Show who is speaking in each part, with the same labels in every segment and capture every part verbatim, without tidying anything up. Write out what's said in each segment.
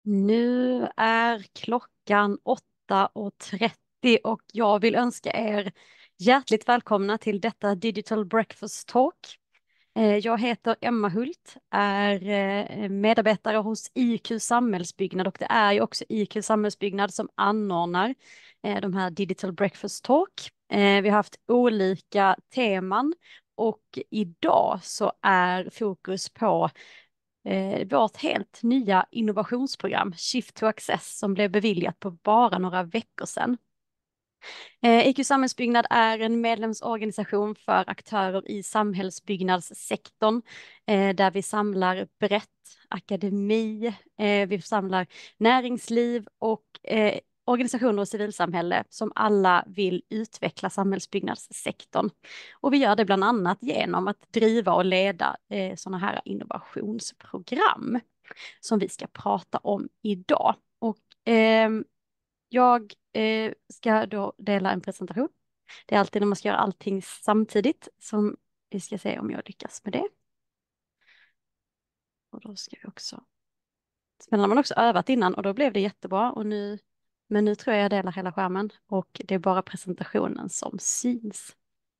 Speaker 1: Nu är klockan åtta och trettio och jag vill önska er hjärtligt välkomna till detta Digital Breakfast Talk. Eh, Jag heter Emma Hult, är eh, medarbetare hos I Q Samhällsbyggnad och det är ju också I Q Samhällsbyggnad som anordnar eh, de här Digital Breakfast Talk. Eh, Vi har haft olika teman och idag så är fokus på eh, vårt helt nya innovationsprogram Shift to Access som blev beviljat på bara några veckor sedan. Eh, I Q Samhällsbyggnad är en medlemsorganisation för aktörer i samhällsbyggnadssektorn eh, där vi samlar brett akademi, eh, vi samlar näringsliv och eh, organisationer och civilsamhälle som alla vill utveckla samhällsbyggnadssektorn. Och vi gör det bland annat genom att driva och leda eh, sådana här innovationsprogram som vi ska prata om idag. Och ehm, jag eh, ska då dela en presentation. Det är alltid när man ska göra allting samtidigt som vi ska se om jag lyckas med det. Och då ska vi också... Sen har man också övat innan och då blev det jättebra. Och nu, men nu tror jag jag delar hela skärmen och det är bara presentationen som syns.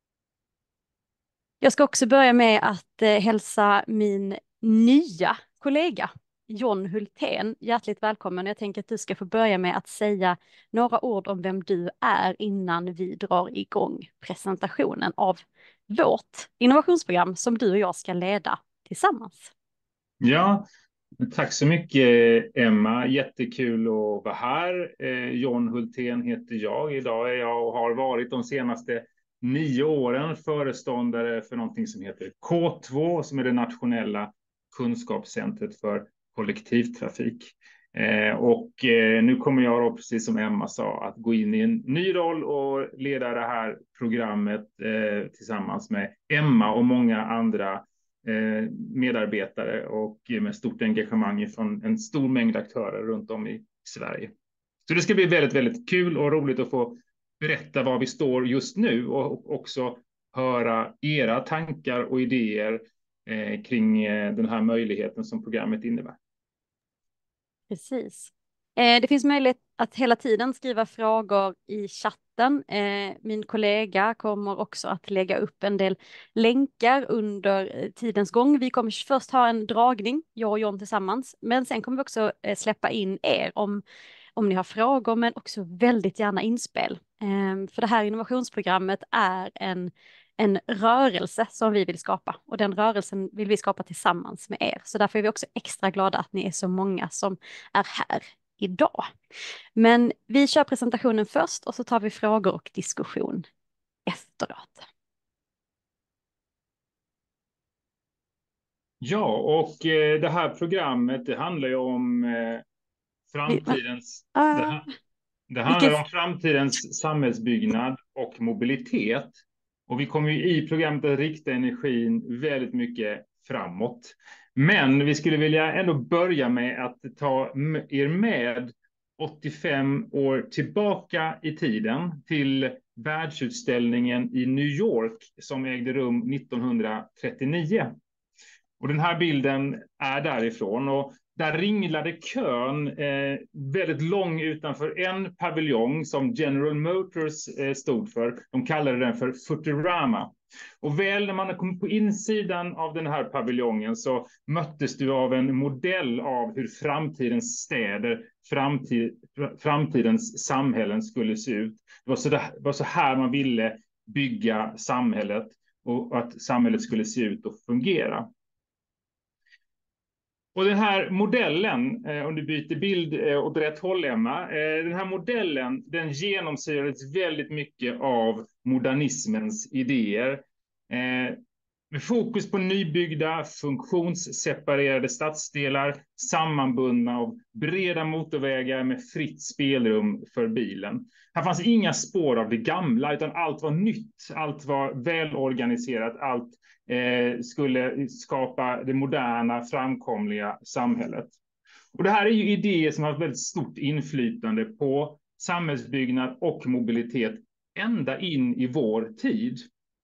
Speaker 1: Jag ska också börja med att eh, hälsa min nya kollega John Hultén hjärtligt välkommen. Jag tänker att du ska få börja med att säga några ord om vem du är innan vi drar igång presentationen av vårt innovationsprogram som du och jag ska leda tillsammans.
Speaker 2: Ja, tack så mycket Emma. Jättekul att vara här. Eh, John Hultén heter jag. Idag är jag och har varit de senaste nio åren föreståndare för någonting som heter K två, som är det nationella kunskapscentret för kollektivtrafik. Eh, och eh, nu kommer jag då, precis som Emma sa, att gå in i en ny roll och leda det här programmet eh, tillsammans med Emma och många andra medarbetare och med stort engagemang från en stor mängd aktörer runt om i Sverige. Så det ska bli väldigt, väldigt kul och roligt att få berätta var vi står just nu och också höra era tankar och idéer kring den här möjligheten som programmet innebär.
Speaker 1: Precis. Eh, det finns möjlighet att hela tiden skriva frågor i chatten. Eh, min kollega kommer också att lägga upp en del länkar under eh, tidens gång. Vi kommer först ha en dragning, jag och John tillsammans, men sen kommer vi också eh, släppa in er om, om ni har frågor, men också väldigt gärna inspel. Eh, för det här innovationsprogrammet är en en rörelse som vi vill skapa och den rörelsen vill vi skapa tillsammans med er. Så därför är vi också extra glada att ni är så många som är här idag. Men vi kör presentationen först och så tar vi frågor och diskussion efteråt.
Speaker 2: Ja, och eh, det här programmet, det handlar ju om eh,
Speaker 1: Vi, men,
Speaker 2: framtidens... Det,
Speaker 1: uh,
Speaker 2: ha- det
Speaker 1: vilken,
Speaker 2: handlar om framtidens samhällsbyggnad och mobilitet. Och vi kommer ju i programmet att rikta energin väldigt mycket framåt. Men vi skulle vilja ändå börja med att ta er med åttiofem år tillbaka i tiden till världsutställningen i New York som ägde rum nittonhundratrettionio. Och den här bilden är därifrån och där ringlade kön eh, väldigt lång utanför en paviljong som General Motors eh, stod för. De kallade den för Futurama. Och väl när man kom på insidan av den här paviljongen så möttes du av en modell av hur framtidens städer, framtid, framtidens samhällen skulle se ut. Det var så, där, det var så här man ville bygga samhället och att samhället skulle se ut och fungera. Och den här modellen, eh, om du byter bild eh, åt rätt håll, Emma, eh, den här modellen, den genomsyrades väldigt mycket av modernismens idéer. Eh, med fokus på nybyggda, funktionsseparerade stadsdelar, sammanbundna av breda motorvägar med fritt spelrum för bilen. Här fanns inga spår av det gamla, utan allt var nytt, allt var välorganiserat, allt eh, skulle skapa det moderna, framkomliga samhället. Och det här är ju idéer som har ett väldigt stort inflytande på samhällsbyggnad och mobilitet ända in i vår tid.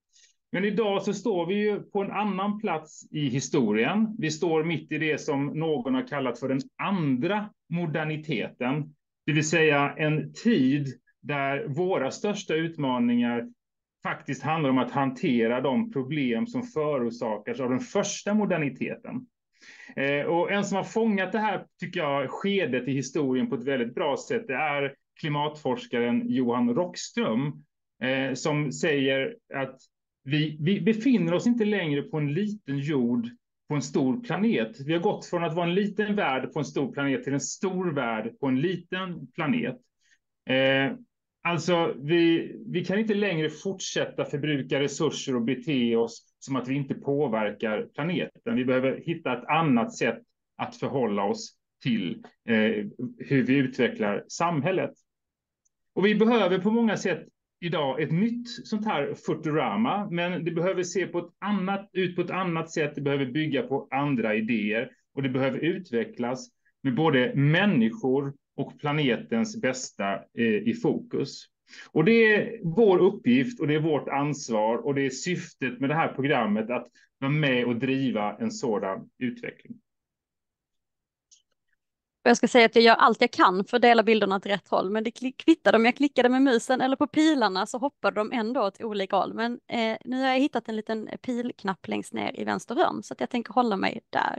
Speaker 2: Men idag så står vi ju på en annan plats i historien. Vi står mitt i det som någon har kallat för den andra moderniteten. Det vill säga en tid där våra största utmaningar faktiskt handlar om att hantera de problem som förorsakas av den första moderniteten. Eh, och en som har fångat det här, tycker jag, skedet i historien på ett väldigt bra sätt, det är klimatforskaren Johan Rockström, eh, som säger att vi, vi befinner oss inte längre på en liten jord på en stor planet. Vi har gått från att vara en liten värld på en stor planet till en stor värld på en liten planet. Eh, alltså, vi, vi kan inte längre fortsätta förbruka resurser och bete oss som att vi inte påverkar planeten. Vi behöver hitta ett annat sätt att förhålla oss till eh, hur vi utvecklar samhället. Och vi behöver på många sätt idag ett nytt sånt här Futurama, men det behöver se på ett annat, ut på ett annat sätt, det behöver bygga på andra idéer och det behöver utvecklas med både människor och planetens bästa eh, i fokus. Och det är vår uppgift och det är vårt ansvar och det är syftet med det här programmet att vara med och driva en sådan utveckling.
Speaker 1: Jag ska säga att jag gör allt jag kan för att dela bilderna åt rätt håll, men det kvittade om jag klickade med musen eller på pilarna så hoppade de ändå åt olika håll. Men eh, nu har jag hittat en liten pilknapp längst ner i vänster hörn så att jag tänker hålla mig där.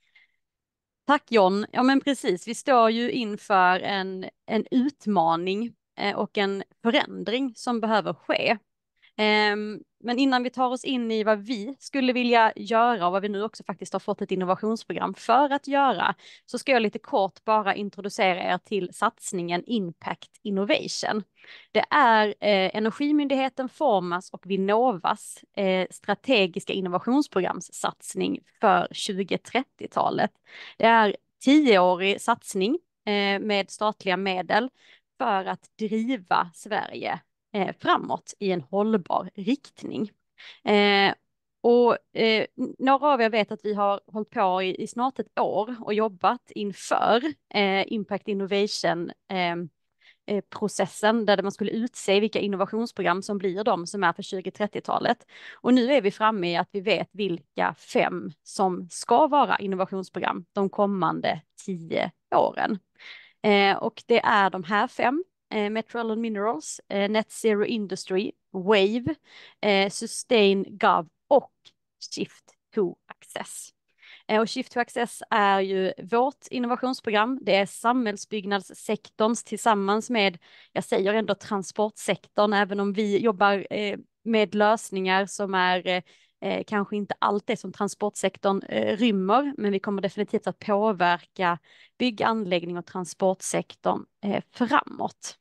Speaker 1: Tack John. Ja men precis, vi står ju inför en, en utmaning eh, och en förändring som behöver ske. Um, men innan vi tar oss in i vad vi skulle vilja göra och vad vi nu också faktiskt har fått ett innovationsprogram för att göra, så ska jag lite kort bara introducera er till satsningen Impact Innovation. Det är eh, Energimyndigheten, Formas och Vinnovas eh, strategiska innovationsprogramssatsning för tjugo trettio-talet. Det är tioårig satsning eh, med statliga medel för att driva Sverige Eh, framåt i en hållbar riktning. Eh, och eh, några av er vet att vi har hållit på i, i snart ett år och jobbat inför eh, Impact Innovation eh, eh, processen där man skulle utse vilka innovationsprogram som blir de som är för tjugo trettio-talet. Och nu är vi framme i att vi vet vilka fem som ska vara innovationsprogram de kommande tio åren. Eh, och det är de här fem. Eh, Metro Minerals, eh, Net Zero Industry, Wave, eh, Sustain Gov och Shift to Access. Eh, och Shift to Access är ju vårt innovationsprogram. Det är samhällsbyggnadssektorns tillsammans med, jag säger ändå transportsektorn, även om vi jobbar eh, med lösningar som är eh, Eh, kanske inte allt det som transportsektorn eh, rymmer, men vi kommer definitivt att påverka bygg-, anläggning och transportsektorn eh, framåt.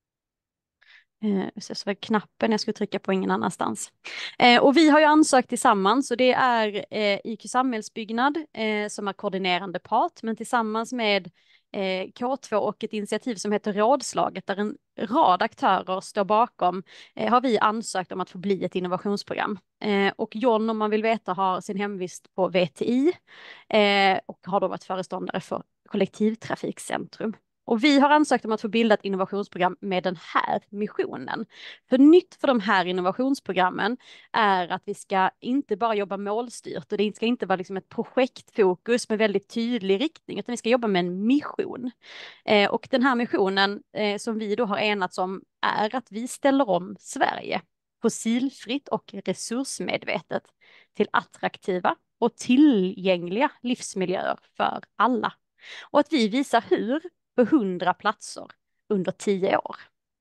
Speaker 1: Eh, så så var knappen jag skulle trycka på ingen annanstans. Eh, och vi har ju ansökt tillsammans och det är eh, I Q Samhällsbyggnad eh, som är koordinerande part, men tillsammans med eh, K två och ett initiativ som heter Rådslaget där en rad aktörer står bakom eh, har vi ansökt om att få bli ett innovationsprogram. Eh, och John, om man vill veta, har sin hemvist på V T I eh, och har då varit föreståndare för kollektivtrafikcentrum. Och vi har ansökt om att få bilda ett innovationsprogram med den här missionen. För nytt för de här innovationsprogrammen är att vi ska inte bara jobba målstyrt och det ska inte vara liksom ett projektfokus med väldigt tydlig riktning, utan vi ska jobba med en mission. Eh, och den här missionen eh, som vi då har enats om är att vi ställer om Sverige fossilfritt och resursmedvetet till attraktiva och tillgängliga livsmiljöer för alla. Och att vi visar hur på hundra platser under tio år.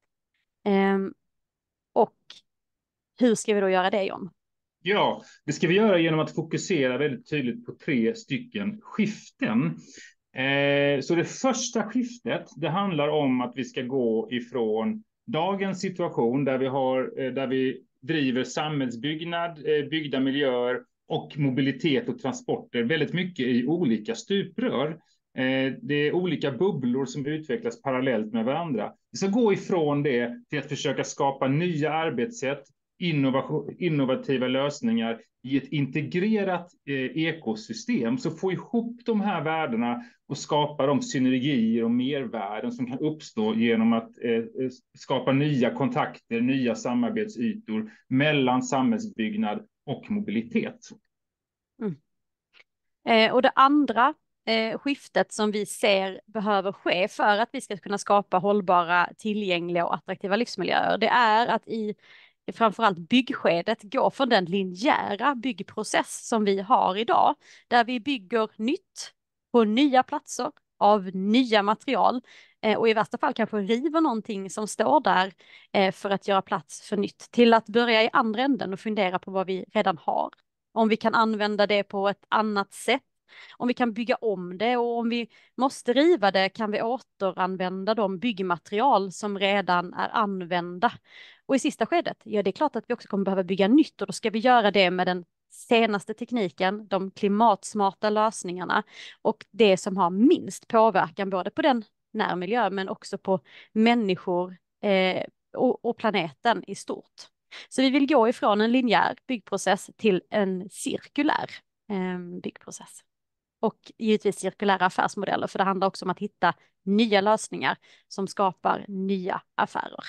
Speaker 1: Um, och hur ska vi då göra det, John?
Speaker 2: Ja, det ska vi göra genom att fokusera väldigt tydligt på tre stycken skiften. Eh, så det första skiftet, det handlar om att vi ska gå ifrån dagens situation där vi, har, eh, där vi driver samhällsbyggnad, eh, byggda miljöer och mobilitet och transporter väldigt mycket i olika stuprör. Det är olika bubblor som utvecklas parallellt med varandra. Vi ska gå ifrån det till att försöka skapa nya arbetssätt, innovativa lösningar i ett integrerat ekosystem. Så få ihop de här värdena och skapa de synergier och mervärden som kan uppstå genom att skapa nya kontakter, nya samarbetsytor mellan samhällsbyggnad och mobilitet.
Speaker 1: Mm. Eh, och det andra eh, skiftet som vi ser behöver ske för att vi ska kunna skapa hållbara, tillgängliga och attraktiva livsmiljöer, det är att i framförallt byggskedet gå från den linjära byggprocess som vi har idag, där vi bygger nytt på nya platser av nya material eh, och i värsta fall kanske river någonting som står där eh, för att göra plats för nytt, till att börja i andra änden och fundera på vad vi redan har. Om vi kan använda det på ett annat sätt, om vi kan bygga om det, och om vi måste riva det kan vi återanvända de byggmaterial som redan är använda. Och i sista skedet, ja det är klart att vi också kommer behöva bygga nytt, och då ska vi göra det med den senaste tekniken, de klimatsmarta lösningarna och det som har minst påverkan både på den närmiljö men också på människor eh, och, och planeten i stort. Så vi vill gå ifrån en linjär byggprocess till en cirkulär eh, byggprocess. Och givetvis cirkulära affärsmodeller, för det handlar också om att hitta nya lösningar som skapar nya affärer.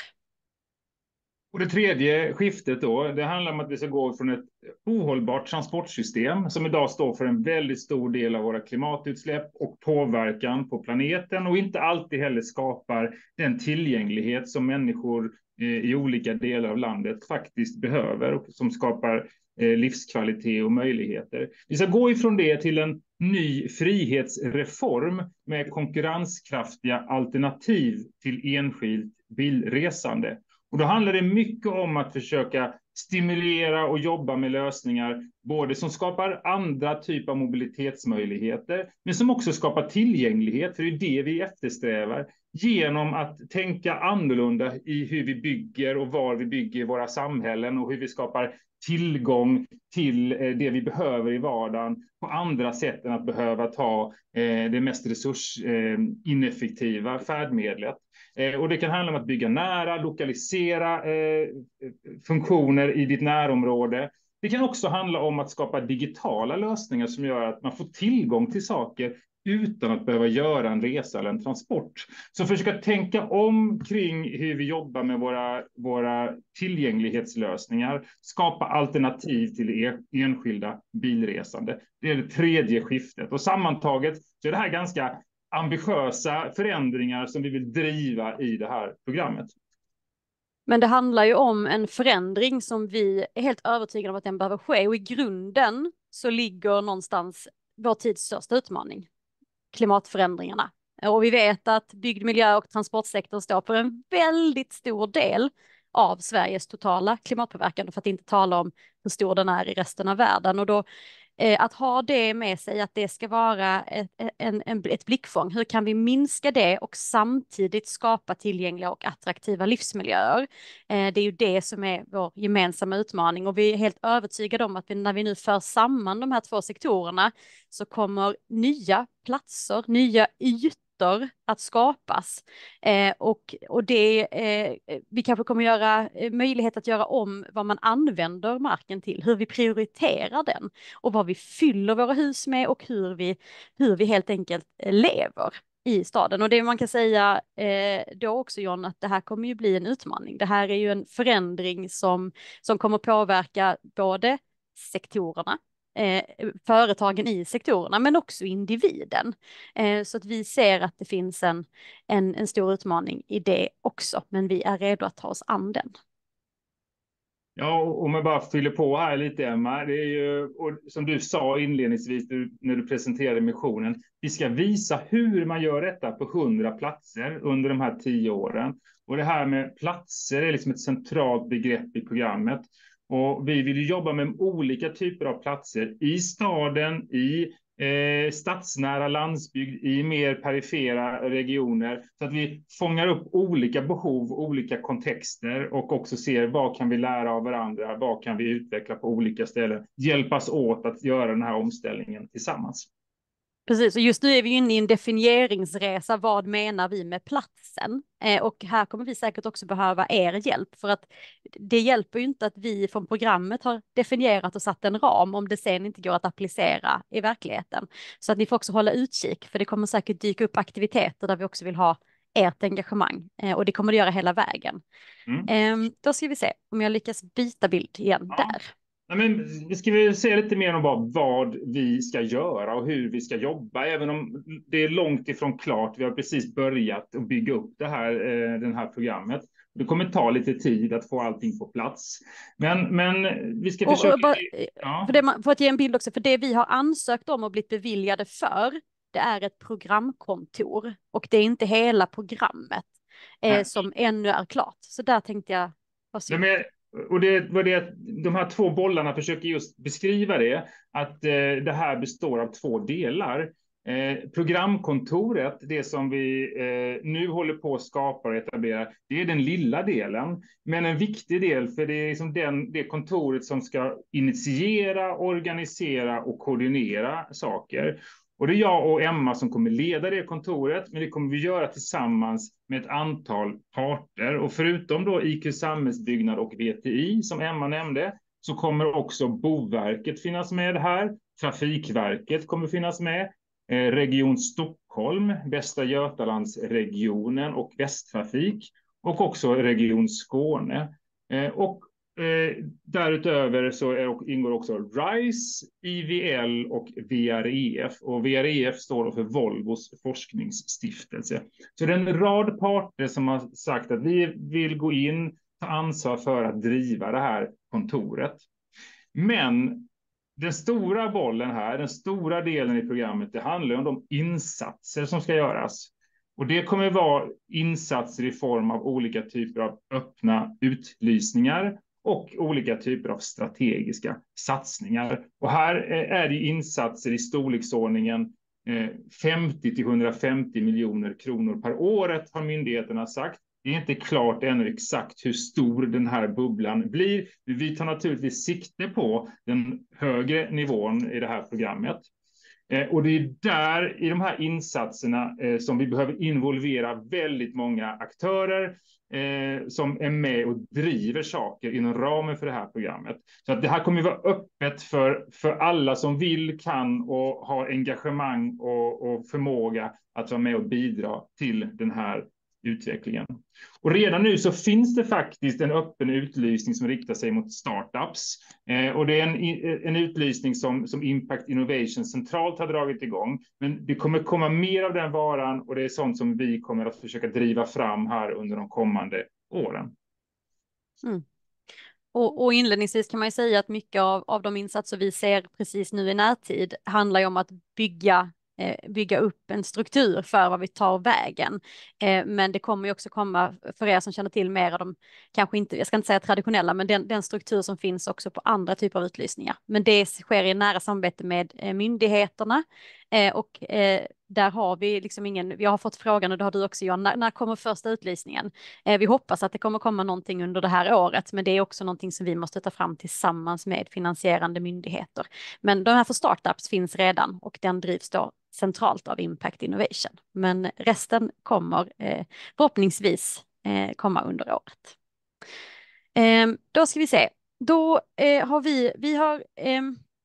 Speaker 2: Och det tredje skiftet då, det handlar om att vi ska gå från ett ohållbart transportsystem som idag står för en väldigt stor del av våra klimatutsläpp och påverkan på planeten, och inte alltid heller skapar den tillgänglighet som människor i olika delar av landet faktiskt behöver och som skapar livskvalitet och möjligheter. Vi ska gå ifrån det till en ny frihetsreform med konkurrenskraftiga alternativ till enskilt bilresande. Och då handlar det mycket om att försöka stimulera och jobba med lösningar, både som skapar andra typer av mobilitetsmöjligheter, men som också skapar tillgänglighet, för det är det vi eftersträvar, genom att tänka annorlunda i hur vi bygger och var vi bygger våra samhällen och hur vi skapar tillgång till det vi behöver i vardagen på andra sätt än att behöva ta det mest resursineffektiva färdmedlet. Och det kan handla om att bygga nära, lokalisera funktioner i ditt närområde. Det kan också handla om att skapa digitala lösningar som gör att man får tillgång till saker utan att behöva göra en resa eller en transport. Så försöka tänka om kring hur vi jobbar med våra, våra tillgänglighetslösningar, skapa alternativ till det enskilda bilresande. Det är det tredje skiftet. Och sammantaget så är det här ganska ambitiösa förändringar som vi vill driva i det här programmet.
Speaker 1: Men det handlar ju om en förändring som vi är helt övertygade om att den behöver ske, och i grunden så ligger någonstans vår tids största utmaning, klimatförändringarna. Och vi vet att byggd miljö och transportsektorn står för en väldigt stor del av Sveriges totala klimatpåverkan, för att inte tala om hur stor den är i resten av världen. Och då eh, att ha det med sig, att det ska vara ett, en, en, ett blickfång. Hur kan vi minska det och samtidigt skapa tillgängliga och attraktiva livsmiljöer? Eh, det är ju det som är vår gemensamma utmaning, och vi är helt övertygade om att vi, när vi nu för samman de här två sektorerna, så kommer nya platser, nya ytor att skapas. Eh, och, och det, eh, vi kanske kommer göra eh, möjlighet att göra om vad man använder marken till, hur vi prioriterar den och vad vi fyller våra hus med och hur vi, hur vi helt enkelt lever i staden. Och det man kan säga eh, då också, John, att det här kommer ju bli en utmaning. Det här är ju en förändring som, som kommer påverka både sektorerna, Eh, företagen i sektorerna, men också individen. Eh, så att vi ser att det finns en, en, en stor utmaning i det också, men vi är redo att ta oss an den.
Speaker 2: Ja, och om jag bara fyller på här lite, Emma, det är ju, och som du sa inledningsvis du, när du presenterade missionen, vi ska visa hur man gör detta på hundra platser under de här tio åren. Och det här med platser är liksom ett centralt begrepp i programmet. Och vi vill jobba med olika typer av platser i staden, i eh, stadsnära landsbygd, i mer perifera regioner, så att vi fångar upp olika behov, olika kontexter och också ser vad kan vi lära av varandra, vad kan vi utveckla på olika ställen, hjälpas åt att göra den här omställningen tillsammans.
Speaker 1: Precis, och just nu är vi inne i en definieringsresa. Vad menar vi med platsen? Eh, och här kommer vi säkert också behöva er hjälp, för att det hjälper ju inte att vi från programmet har definierat och satt en ram om det sen inte går att applicera i verkligheten. Så att ni får också hålla utkik, för det kommer säkert dyka upp aktiviteter där vi också vill ha ert engagemang, eh, och det kommer det göra hela vägen.
Speaker 2: Mm.
Speaker 1: Eh, då ska vi se om jag lyckas byta bild igen
Speaker 2: Ja.
Speaker 1: där.
Speaker 2: Nej, men vi ska väl säga lite mer om vad, vad vi ska göra och hur vi ska jobba, även om det är långt ifrån klart. Vi har precis börjat att bygga upp det här, eh, det här programmet. Det kommer ta lite tid att få allting på plats. Men, men vi ska
Speaker 1: Och, och
Speaker 2: försöka...
Speaker 1: bara, för,
Speaker 2: Ja,
Speaker 1: det, man- för att ge en bild också, för det vi har ansökt om och blivit beviljade för, det är ett programkontor och det är inte hela programmet eh,
Speaker 2: nej.
Speaker 1: som ännu är klart. Så där tänkte jag vara
Speaker 2: De
Speaker 1: synlig.
Speaker 2: är, och det var det, de här två bollarna försöker just beskriva det, att eh, det här består av två delar. Eh, programkontoret, det som vi eh, nu håller på att skapa och etablera, det är den lilla delen. Men en viktig del, för det är liksom den, det kontoret som ska initiera, organisera och koordinera saker. Och det är jag och Emma som kommer leda det kontoret, men det kommer vi göra tillsammans med ett antal parter. Och förutom då I Q Samhällsbyggnad och V T I som Emma nämnde, så kommer också Boverket finnas med här. Trafikverket kommer finnas med. Eh, Region Stockholm, Västra Götalandsregionen och Västtrafik. Och också Region Skåne. Eh, och Eh, därutöver så är, ingår också RISE, I V L och V R E F. Och V R E F står för Volvos forskningsstiftelse. Så det är en rad parter som har sagt att vi vill gå in, ta ansvar för att driva det här kontoret. Men den stora bollen här, den stora delen i programmet, det handlar om de insatser som ska göras. Och det kommer vara insatser i form av olika typer av öppna utlysningar och olika typer av strategiska satsningar. Och här är det insatser i storleksordningen femtio till hundrafemtio miljoner kronor per året, har myndigheterna sagt. Det är inte klart ännu exakt hur stor den här bubblan blir. Vi tar naturligtvis sikte på den högre nivån i det här programmet. Och det är där i de här insatserna som vi behöver involvera väldigt många aktörer som är med och driver saker inom ramen för det här programmet. Så att det här kommer att vara öppet för, för alla som vill, kan och har engagemang och, och förmåga att vara med och bidra till den här utvecklingen. Och redan nu så finns det faktiskt en öppen utlysning som riktar sig mot startups. Eh, och det är en, en utlysning som, som Impact Innovation centralt har dragit igång. Men det kommer komma mer av den varan och det är sånt som vi kommer att försöka driva fram här under de kommande åren.
Speaker 1: Mm. Och, och inledningsvis kan man ju säga att mycket av, av de insatser vi ser precis nu i närtid handlar ju om att bygga eh, bygga upp en struktur för vad vi tar vägen. Eh, men det kommer ju också komma, för er som känner till mer av de, kanske inte, jag ska inte säga traditionella, men den, den struktur som finns också på andra typer av utlysningar. Men det sker i nära samarbete med eh, myndigheterna eh, och eh, där har vi liksom ingen, vi har fått frågan och det har du också Johan, när, när kommer första utlysningen? Eh, vi hoppas att det kommer komma någonting under det här året, men det är också någonting som vi måste ta fram tillsammans med finansierande myndigheter. Men de här för startups finns redan och den drivs då centralt av Impact Innovation. Men resten kommer eh, förhoppningsvis eh, komma under året. Eh, då ska vi se. Då eh, har vi, vi har eh,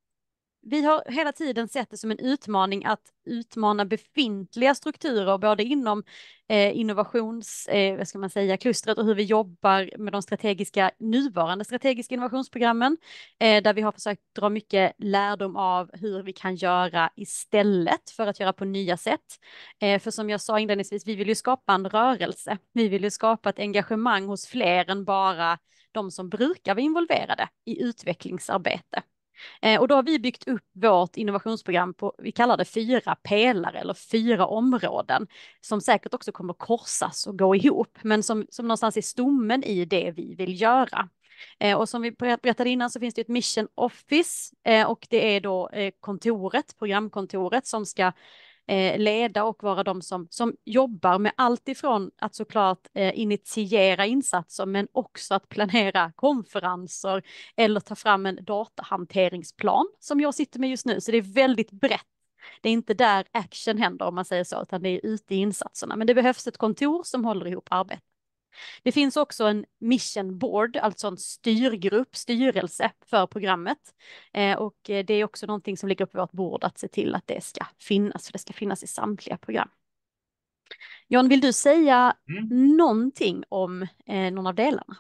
Speaker 1: vi har hela tiden sett det som en utmaning att utmana befintliga strukturer både inom eh, innovations, eh, vad ska man säga, klustret och hur vi jobbar med de strategiska, nuvarande strategiska innovationsprogrammen, eh, där vi har försökt dra mycket lärdom av hur vi kan göra istället för att göra på nya sätt. Eh, för som jag sa inledningsvis, vi vill ju skapa en rörelse. Vi vill ju skapa ett engagemang hos fler än bara de som brukar vara involverade i utvecklingsarbete. Eh, och då har vi byggt upp vårt innovationsprogram på, vi kallar det fyra pelare eller fyra områden som säkert också kommer korsas och gå ihop, men som, som någonstans är stommen i det vi vill göra. Eh, och som vi berättade innan så finns det ett mission office eh, och det är då eh, kontoret, programkontoret som ska eh, leda och vara de som, som jobbar med allt ifrån att såklart eh, initiera insatser men också att planera konferenser eller ta fram en datahanteringsplan som jag sitter med just nu. Så det är väldigt brett. Det är inte där action händer om man säger så, utan det är ute i insatserna. Men det behövs ett kontor som håller ihop arbetet. Det finns också en mission board, alltså en styrgrupp, styrelse för programmet. Eh, och det är också någonting som ligger på vårt bord att se till att det ska finnas, för det ska finnas i samtliga program. John, vill du säga
Speaker 2: Mm.
Speaker 1: någonting om eh, någon av delarna?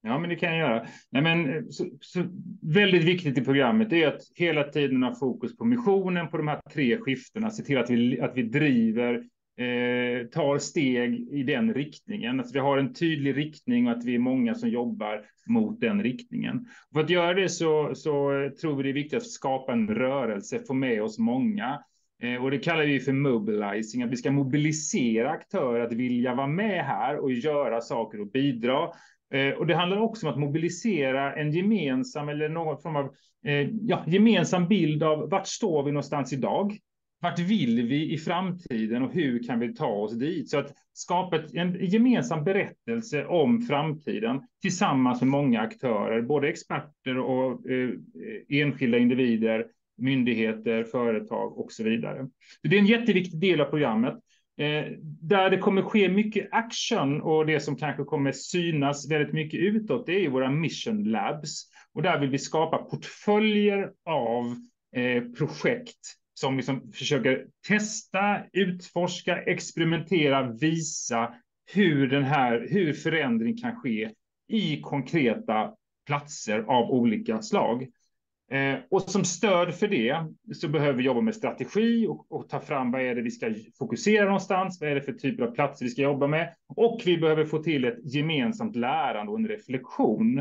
Speaker 2: Ja, men det kan jag göra. Nej, men, så, så, väldigt viktigt i programmet är att hela tiden ha fokus på missionen, på de här tre skiftena. Se till att vi, att vi driver, eh, tar steg i den riktningen. Att vi har en tydlig riktning och att vi är många som jobbar mot den riktningen. För att göra det så, så tror vi det är viktigt att skapa en rörelse, få med oss många. Eh, och det kallar vi för mobilizing, att vi ska mobilisera aktörer att vilja vara med här och göra saker och bidra. Eh, och det handlar också om att mobilisera en gemensam eller någon form av eh, ja, gemensam bild av vart står vi någonstans idag? Vart vill vi i framtiden och hur kan vi ta oss dit? Så att skapa ett, en gemensam berättelse om framtiden tillsammans med många aktörer, både experter och eh, enskilda individer, myndigheter, företag och så vidare. Det är en jätteviktig del av programmet. Eh, där det kommer ske mycket action och det som kanske kommer synas väldigt mycket utåt, det är våra mission labs. Och där vill vi skapa portföljer av eh, projekt som liksom försöker testa, utforska, experimentera, visa hur, den här, hur förändring kan ske i konkreta platser av olika slag. Eh, och som stöd för det så behöver vi jobba med strategi och, och ta fram vad är det vi ska fokusera någonstans, vad är det för typer av platser vi ska jobba med, och vi behöver få till ett gemensamt lärande och en reflektion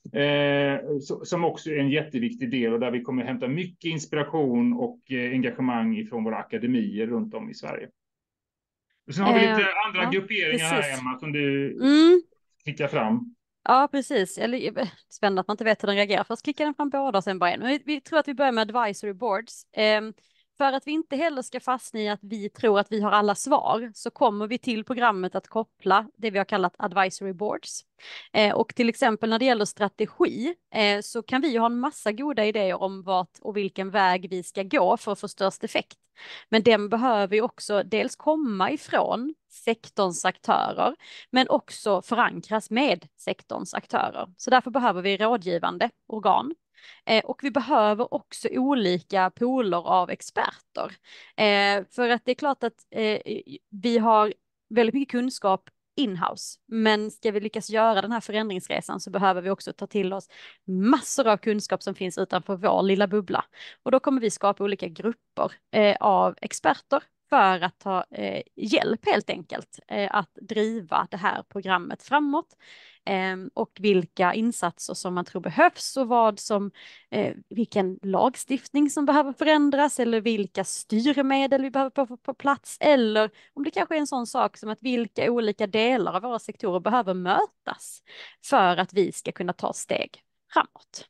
Speaker 2: eh, så, som också är en jätteviktig del och där vi kommer hämta mycket inspiration och eh, engagemang från våra akademier runt om i Sverige. Och sen har vi lite
Speaker 1: Eh,
Speaker 2: andra
Speaker 1: ja,
Speaker 2: grupperingar här,
Speaker 1: precis.
Speaker 2: Emma, som du
Speaker 1: Mm.
Speaker 2: klickar fram.
Speaker 1: Ja, precis. Eller, eh, spännande att man inte vet hur den reagerar. Först klickar den fram båda och sen bara en. Men vi, vi tror att vi börjar med advisory boards. Ehm, för att vi inte heller ska fastna i att vi tror att vi har alla svar så kommer vi till programmet att koppla det vi har kallat advisory boards. Eh, och till exempel när det gäller strategi eh, så kan vi ju ha en massa goda idéer om vart och vilken väg vi ska gå för att få störst effekt. Men den behöver ju också dels komma ifrån sektorns aktörer men också förankras med sektorns aktörer. Så därför behöver vi rådgivande organ. Eh, och vi behöver också olika pooler av experter. Eh, för att det är klart att eh, vi har väldigt mycket kunskap inhouse, men ska vi lyckas göra den här förändringsresan så behöver vi också ta till oss massor av kunskap som finns utanför vår lilla bubbla. Och då kommer vi skapa olika grupper eh, av experter för att ta eh, hjälp helt enkelt eh, att driva det här programmet framåt eh, och vilka insatser som man tror behövs och vad som, eh, vilken lagstiftning som behöver förändras eller vilka styrmedel vi behöver få på plats eller om det kanske är en sån sak som att vilka olika delar av våra sektorer behöver mötas för att vi ska kunna ta steg framåt.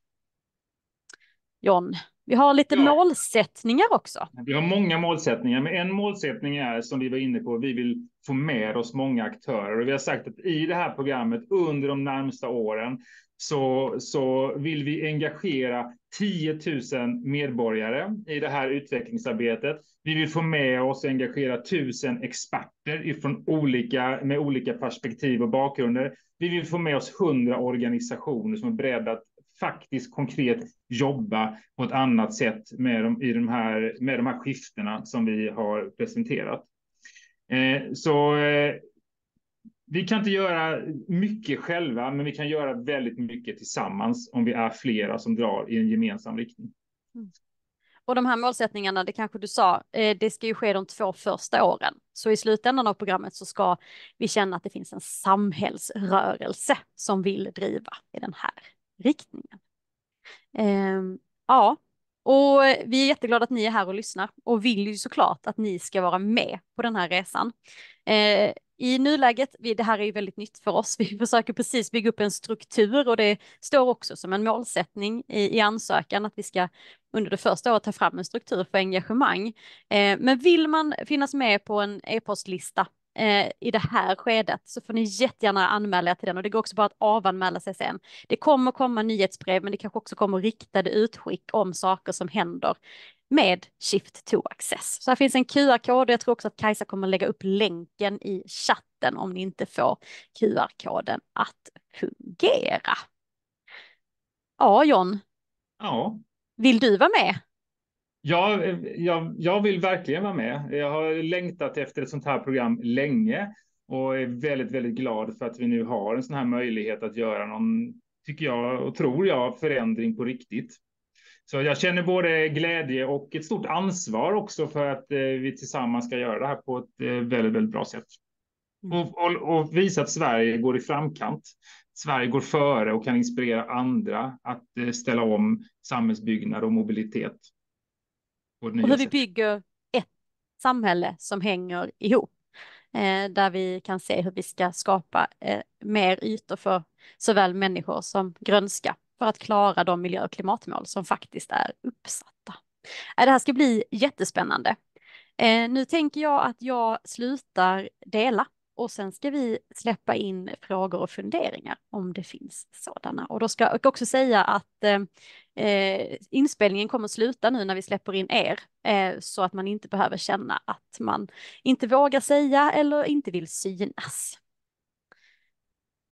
Speaker 1: John, vi har lite
Speaker 2: Ja.
Speaker 1: målsättningar också.
Speaker 2: Vi har många målsättningar, men en målsättning är som vi var inne på, vi vill få med oss många aktörer. Och vi har sagt att i det här programmet under de närmsta åren så, så vill vi engagera tio tusen medborgare i det här utvecklingsarbetet. Vi vill få med oss och engagera tusen experter ifrån olika, med olika perspektiv och bakgrunder. Vi vill få med oss hundra organisationer som är beredda att faktiskt konkret jobba på ett annat sätt med de, i de, här, med de här skiftena som vi har presenterat. Eh, så eh, vi kan inte göra mycket själva, men vi kan göra väldigt mycket tillsammans om vi är flera som drar i en gemensam riktning.
Speaker 1: Mm. Och de här målsättningarna, det kanske du sa, eh, det ska ju ske de två första åren. Så i slutändan av programmet så ska vi känna att det finns en samhällsrörelse som vill driva i den här riktningen. Eh, ja, och vi är jätteglada att ni är här och lyssnar och vill ju såklart att ni ska vara med på den här resan. Eh, I nuläget, vi, det här är ju väldigt nytt för oss, vi försöker precis bygga upp en struktur och det står också som en målsättning i, i ansökan att vi ska under det första året ta fram en struktur för engagemang. Eh, men vill man finnas med på en e-postlista eh, i det här skedet så får ni jättegärna anmäla er till den och det går också bara att avanmäla sig sen. Det kommer komma nyhetsbrev men det kanske också kommer riktade utskick om saker som händer med Shift to Access. Så här finns en Q R-kod och jag tror också att Kajsa kommer lägga upp länken i chatten om ni inte får Q R-koden att fungera. Ja, John.
Speaker 2: Ja.
Speaker 1: Vill du vara med?
Speaker 2: Ja, jag, jag vill verkligen vara med. Jag har längtat efter ett sånt här program länge. och är väldigt, väldigt glad för att vi nu har en sån här möjlighet att göra någon, tycker jag och tror jag, förändring på riktigt. Så jag känner både glädje och ett stort ansvar också för att eh, vi tillsammans ska göra det här på ett eh, väldigt, väldigt bra sätt.
Speaker 1: Mm.
Speaker 2: Och, och, och visa att Sverige går i framkant. Sverige går före och kan inspirera andra att eh, ställa om samhällsbyggnad och mobilitet på ett
Speaker 1: Och
Speaker 2: nya
Speaker 1: hur vi
Speaker 2: sätt.
Speaker 1: bygger ett samhälle som hänger ihop. Eh, där vi kan se hur vi ska skapa eh, mer ytor för såväl människor som grönska för att klara de miljö- och klimatmål som faktiskt är uppsatta. Eh, det här ska bli jättespännande. Eh, nu tänker jag att jag slutar dela och sen ska vi släppa in frågor och funderingar om det finns sådana. Och då ska jag också säga att eh, eh, inspelningen kommer sluta nu när vi släpper in er eh, så att man inte behöver känna att man inte vågar säga eller inte vill synas.